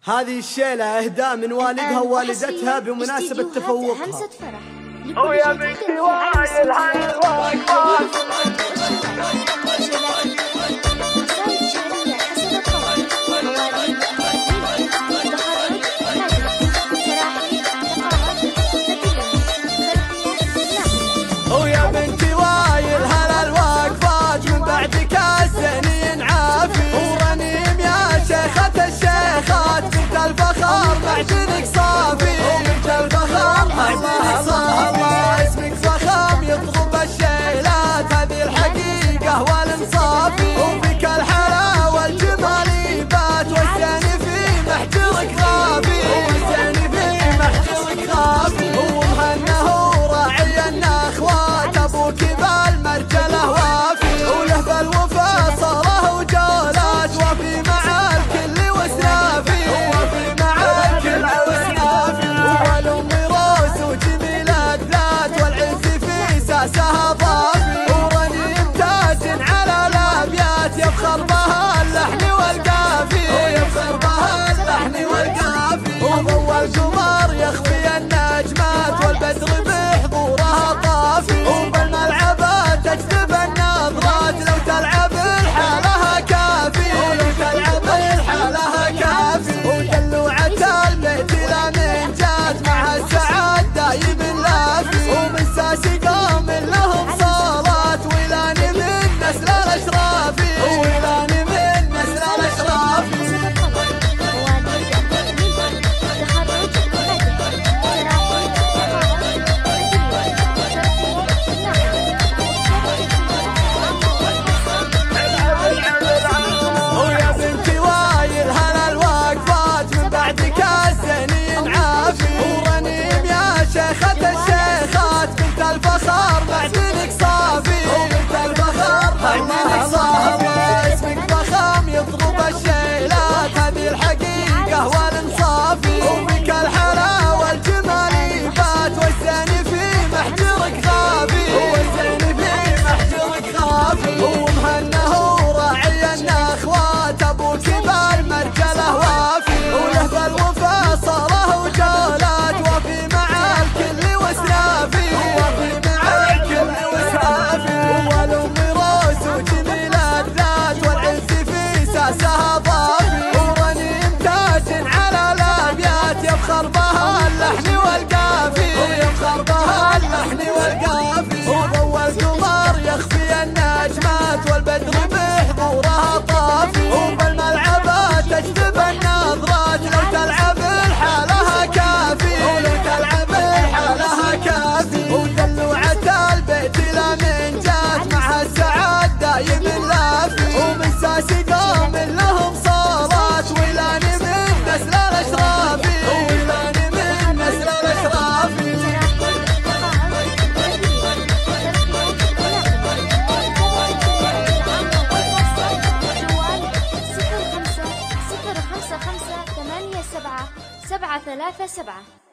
هذه الشيلة إهداء من والدها ووالدتها بمناسبة تفوقها. همسة فرح ويا بنتي وايل هاي الوقفات ويا بنتي وايل هلا الوقفات من بعدك السنين عافي ورنيم يا شيخة الشيخات بنت الفخر معدنك صافي وبنت الفخر معدنك صافي اسمك فخم يطرب الشيلات هذه الحقيقة والانصافي وبك الحلا والجمال يبات والثاني في محجرك غافي والثاني في محجرك غافي ومهنه وراعي النخوات ابوك بالمرجله وافي وله بالوفا صاره وجولات وفي مع الكل وسنافي وفي مع الكل وسنافي والام روس وجميله ذات والعز في ساسها ضافي ورنيم تاج على الابيات يفخر بها اللحن والقافي ويفخر بها اللحن والقافي وضوى القمر يخفي النجمات والبدر بحضورها طافي وبالملعبات تجذب النظرات لو تلعب الحالها كافي ولو تلعب الحالها كافي ودلوعة البيت لمن جات مع السعاد دايم لافي ومن ساسي قوم لهم صالات ولاني من نسل الاشرافي ولاني من نسل الاشرافي ويا بنتي وايل هلا الوقفات من بعدك السنين عافي ورنيم يا شيخة الشيخات بنت الفخر معدنك صافي وبنت الفخر معدنك صافي اسمك فخم يضرب الشيلات هذه الحقيقة والانصافي وبك الحلا والجمال يبات والثاني في محجرك غافي والثاني في محجرك غافي ومهنه وراعي النخوات ابوك بالمرجله وافي وله بالوفا صاره وجولات وفي مع الكل وسنافي وفي مع الكل وسنافي والام روس وجميله ذات والعز في ساسها ضافي ورنيم تاج على الابيات يفخر بها اللحن والقافي ويفخر بها اللحن والقافي وضوى القمر يخفي النجمات والبدر بحضورها طافي وبالملعبات تجذب النظرات لو تلعب الحالها كافي ولو تلعب الحالها كافي ودلوعة البيت لمن جات مع السعاد دايم لافي ومن ساسي قوم لهم صالات ولاني من نسل الاشرافي ولاني من نسل الاشرافي جوال 05 055 87 737.